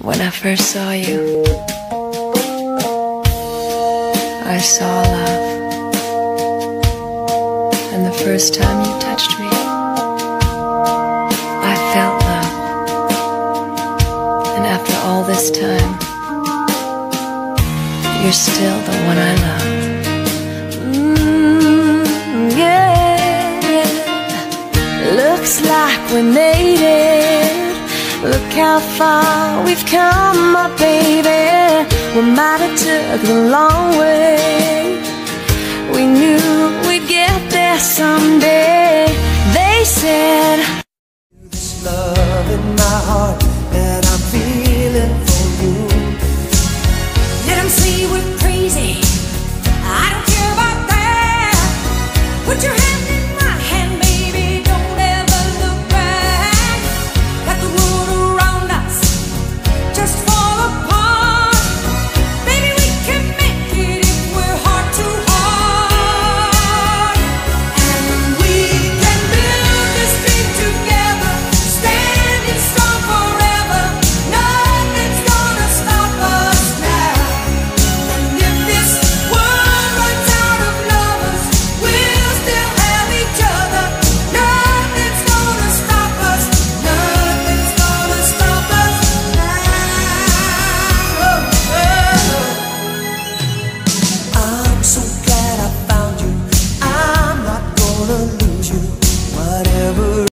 When I first saw you, I saw love. And the first time you touched me, I felt love. And after all this time, you're still the one I love. Yeah. Looks like we made it. Look how far we've come, my baby. We might have took the long way. We knew we'd get there someday. They said, this love in my heart